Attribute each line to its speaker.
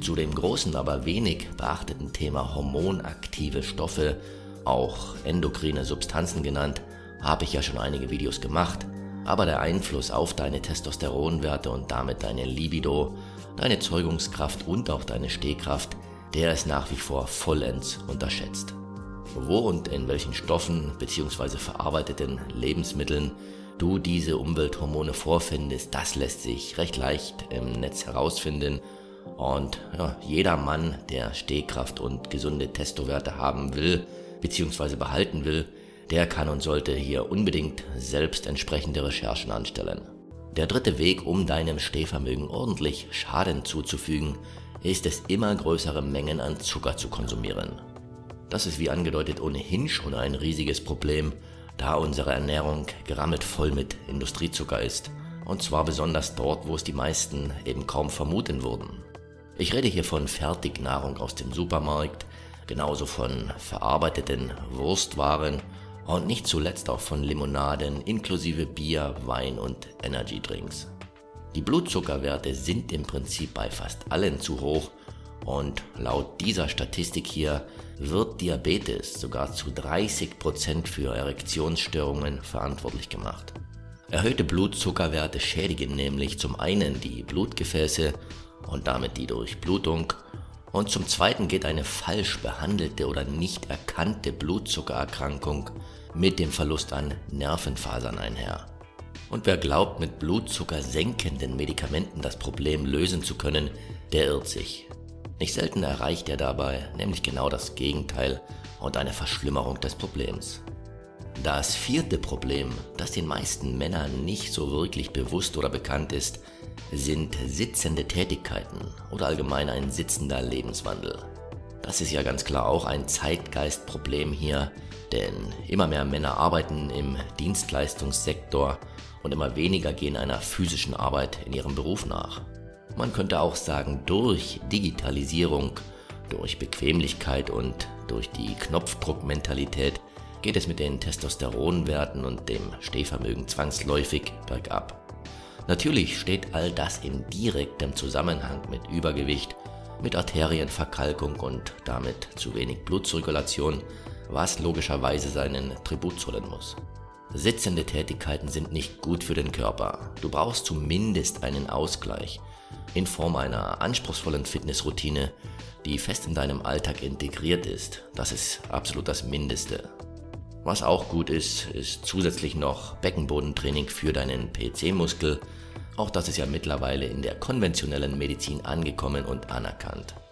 Speaker 1: Zu dem großen, aber wenig beachteten Thema hormonaktive Stoffe, auch endokrine Substanzen genannt, habe ich ja schon einige Videos gemacht, aber der Einfluss auf deine Testosteronwerte und damit deine Libido, deine Zeugungskraft und auch deine Stehkraft, der ist nach wie vor vollends unterschätzt. Wo und in welchen Stoffen bzw. verarbeiteten Lebensmitteln du diese Umwelthormone vorfindest, das lässt sich recht leicht im Netz herausfinden. Und ja, jeder Mann, der Stehkraft und gesunde Testowerte haben will bzw. behalten will, der kann und sollte hier unbedingt selbst entsprechende Recherchen anstellen. Der dritte Weg, um deinem Stehvermögen ordentlich Schaden zuzufügen, ist es, immer größere Mengen an Zucker zu konsumieren. Das ist wie angedeutet ohnehin schon ein riesiges Problem, da unsere Ernährung gerammelt voll mit Industriezucker ist, und zwar besonders dort, wo es die meisten eben kaum vermuten würden. Ich rede hier von Fertignahrung aus dem Supermarkt, genauso von verarbeiteten Wurstwaren und nicht zuletzt auch von Limonaden inklusive Bier, Wein und Energydrinks. Die Blutzuckerwerte sind im Prinzip bei fast allen zu hoch und laut dieser Statistik hier wird Diabetes sogar zu 30% für Erektionsstörungen verantwortlich gemacht. Erhöhte Blutzuckerwerte schädigen nämlich zum einen die Blutgefäße und damit die Durchblutung und zum zweiten geht eine falsch behandelte oder nicht erkannte Blutzuckererkrankung mit dem Verlust an Nervenfasern einher. Und wer glaubt, mit blutzuckersenkenden Medikamenten das Problem lösen zu können, der irrt sich. Nicht selten erreicht er dabei nämlich genau das Gegenteil und eine Verschlimmerung des Problems. Das vierte Problem, das den meisten Männern nicht so wirklich bewusst oder bekannt ist, sind sitzende Tätigkeiten oder allgemein ein sitzender Lebenswandel. Das ist ja ganz klar auch ein Zeitgeistproblem hier, denn immer mehr Männer arbeiten im Dienstleistungssektor und immer weniger gehen einer physischen Arbeit in ihrem Beruf nach. Man könnte auch sagen, durch Digitalisierung, durch Bequemlichkeit und durch die Knopfdruckmentalität geht es mit den Testosteronwerten und dem Stehvermögen zwangsläufig bergab. Natürlich steht all das in direktem Zusammenhang mit Übergewicht, mit Arterienverkalkung und damit zu wenig Blutzirkulation, was logischerweise seinen Tribut zollen muss. Sitzende Tätigkeiten sind nicht gut für den Körper. Du brauchst zumindest einen Ausgleich in Form einer anspruchsvollen Fitnessroutine, die fest in deinem Alltag integriert ist. Das ist absolut das Mindeste. Was auch gut ist, ist zusätzlich noch Beckenbodentraining für deinen PC-Muskel. Auch das ist ja mittlerweile in der konventionellen Medizin angekommen und anerkannt.